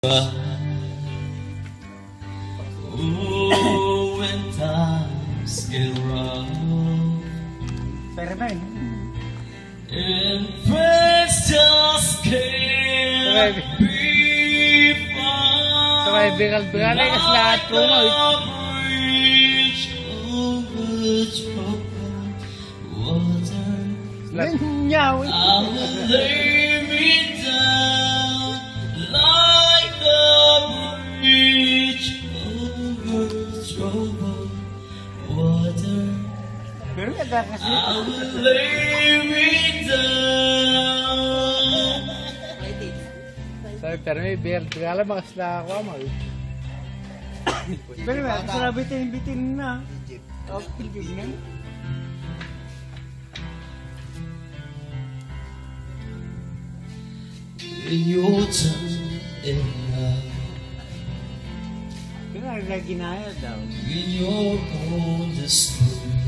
Oh, when times get rough and friends just can't be found. Biral kas lahat ko mo. Bridge over troubled water. Nyaw. I will lay me down like a bridge over troubled water. I will lay me down. Pero may biral makas lahat ko mo. Pero sarap bitin na. Okay, bigyan. In your time and love, Kaya ginaya daw. in your own display,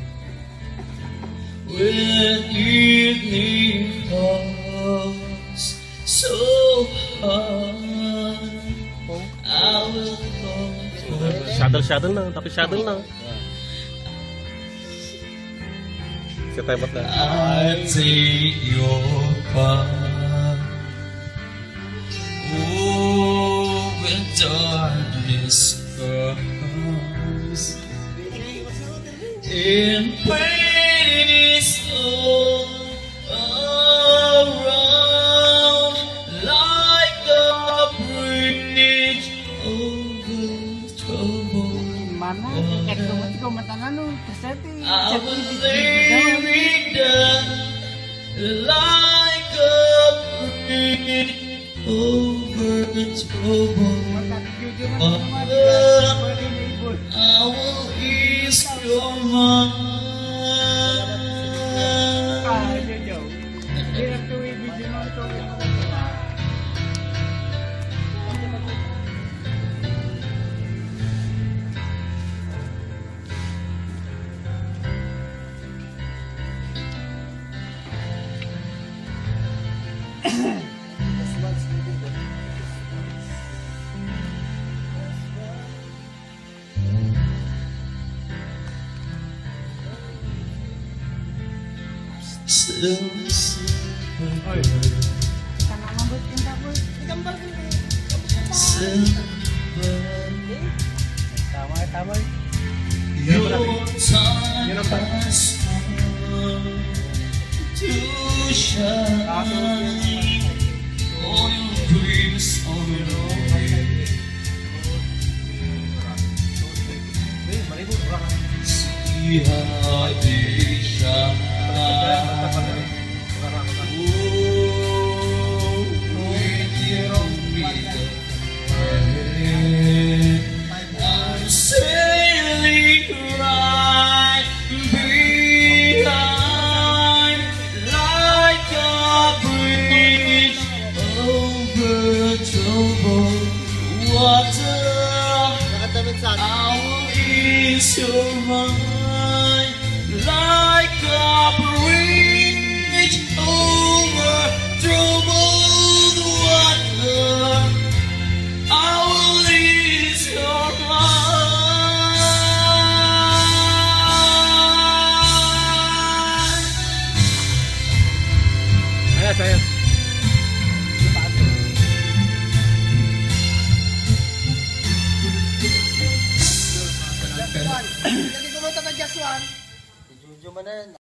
when evening falls so hard, I will come for Shuttle na, tapi shuttle na. Siya tayo na. I take your part. Oh, when darkness comes and pain is all around, like a bridge over troubled Mana? Kahit ko matangan kasati. I will lay me down like a bridge over troubled water. I will ease your mind. Still Tama. your time has come to shine. All your dreams on your way. See how they shine. I'm sailing right behind, like a bridge over troubled water. I will ease your mind, like a bridge over troubled water. I will ease your mind. Ayos. Jadi kumanta ka, Jaswan. Si Jojo man na.